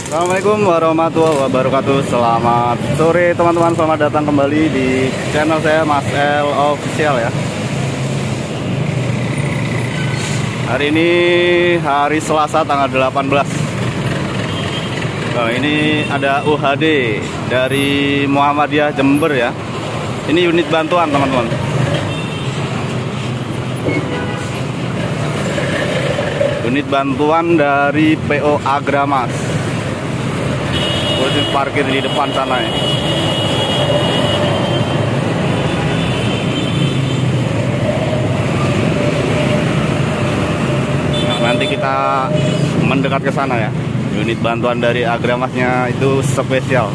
Assalamualaikum warahmatullahi wabarakatuh. Selamat sore teman-teman, selamat datang kembali di channel saya Mas L Official ya. Hari ini hari Selasa tanggal 18. Nah, ini ada UHD dari Muhammadiyah Jember ya. Ini unit bantuan teman-teman. Unit bantuan dari PO Agramas. Posisi parkir di depan sana ya. Nah, nanti kita mendekat ke sana ya. Unit bantuan dari Agramasnya itu spesial.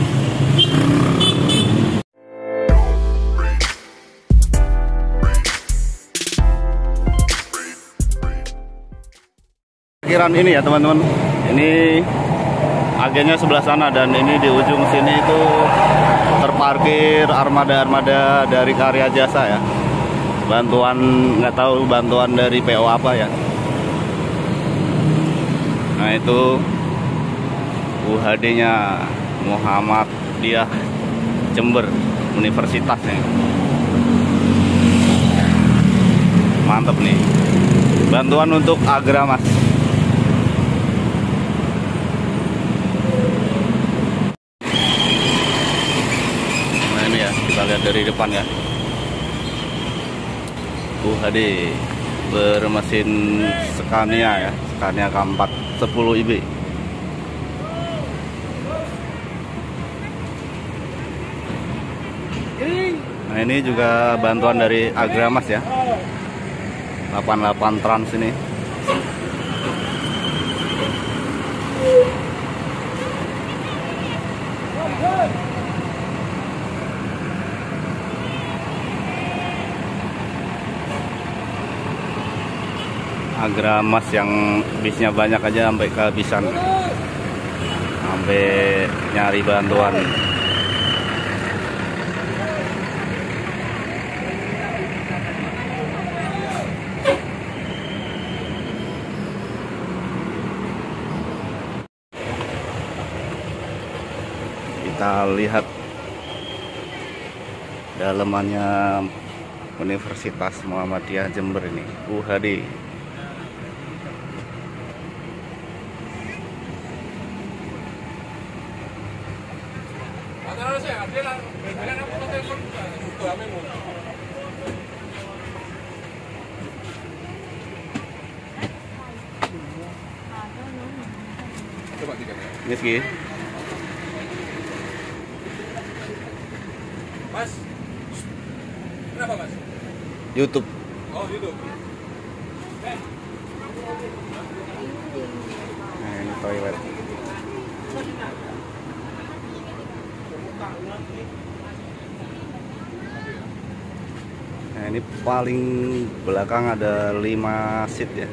Parkiran ini ya teman-teman. Ini agennya sebelah sana dan ini di ujung sini itu terparkir armada-armada dari Karya Jasa ya. Bantuan, nggak tahu bantuan dari PO apa ya. Nah itu UHD-nya Muhammadiyah Jember Universitasnya. Mantap nih. Bantuan untuk Agramas. Kita lihat dari depan ya. UHD bermesin Scania ya, Scania K4 10 IB. Nah ini juga bantuan dari Agramas ya, 88 Trans ini. Agramas yang bisnya banyak aja sampai kehabisan, sampai nyari bantuan. Kita lihat dalamannya Universitas Muhammadiyah Jember ini, UHD. Meski Mas, kenapa Mas? YouTube. Oh YouTube. Nah ini toilet. Nah ini paling belakang ada 5 seat ya.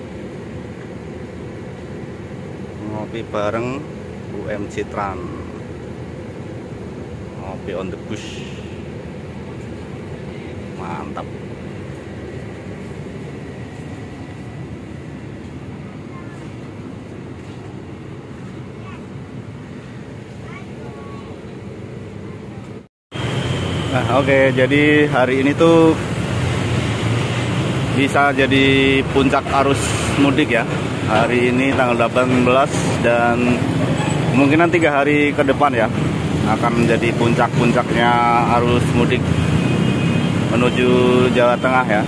Ngopi bareng UM Citran, ngopi on the bush, mantap. Nah oke, jadi hari ini tuh bisa jadi puncak arus mudik ya. Hari ini tanggal 18 dan kemungkinan 3 hari ke depan ya akan menjadi puncak-puncaknya arus mudik menuju Jawa Tengah ya.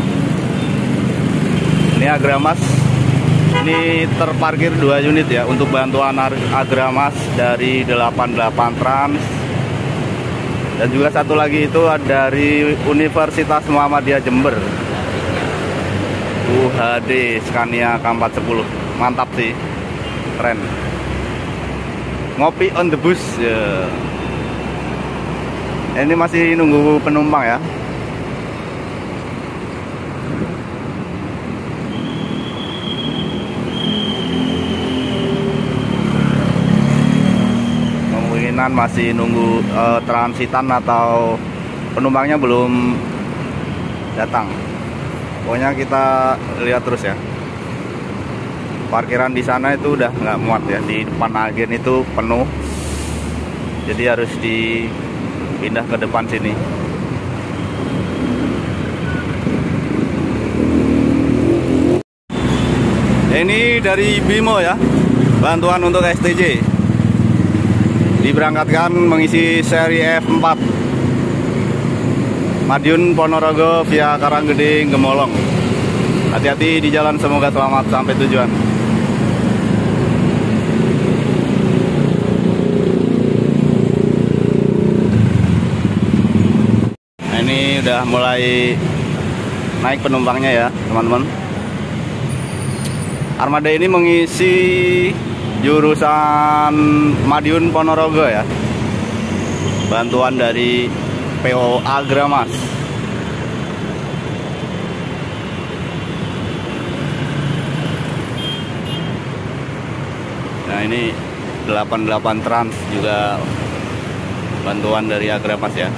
Ini Agramas, ini terparkir 2 unit ya untuk bantuan Agramas dari 88 Trans, dan juga satu lagi itu dari Universitas Muhammadiyah Jember, UHD Scania K4 10. Mantap sih, keren. Ngopi on the bus ya. Ini masih nunggu penumpang ya. Kemungkinan masih nunggu transitan atau penumpangnya belum datang. Pokoknya kita lihat terus ya. parkiran di sana itu udah nggak muat ya, di depan agen itu penuh, jadi harus dipindah ke depan sini. Ini dari Bimo ya, bantuan untuk STJ, diberangkatkan mengisi seri F4 Madiun Ponorogo via Karanggede Gemolong. Hati-hati di jalan, semoga selamat sampai tujuan. Nah, ini udah mulai naik penumpangnya ya teman-teman. Armada ini mengisi jurusan Madiun Ponorogo ya, bantuan dari PO Agramas. Nah, ini 88 Trans juga bantuan dari Agramas ya.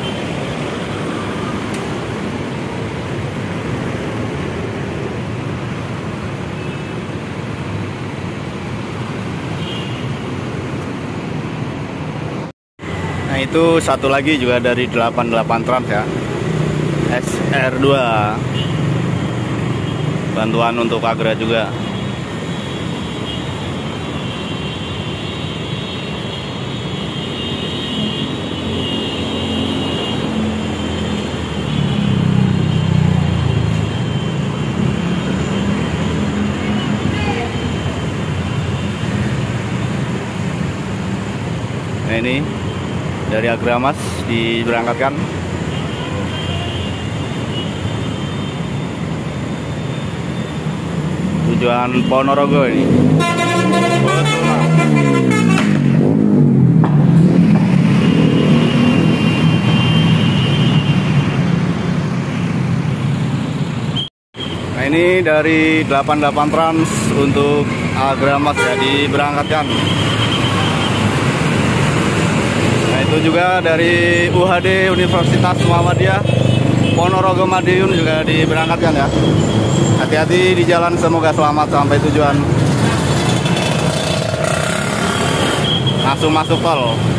Nah, itu satu lagi juga dari 88 Trans ya, SR2, bantuan untuk Agra juga. Nah, ini dari Agramas diberangkatkan. Tujuan Ponorogo ini. Nah, ini dari 88 Trans untuk Agramas ya, diberangkatkan. Itu juga dari UHD Universitas Muhammadiyah Ponorogo Madiun juga diberangkatkan ya. Hati-hati di jalan, semoga selamat sampai tujuan. Langsung masuk tol.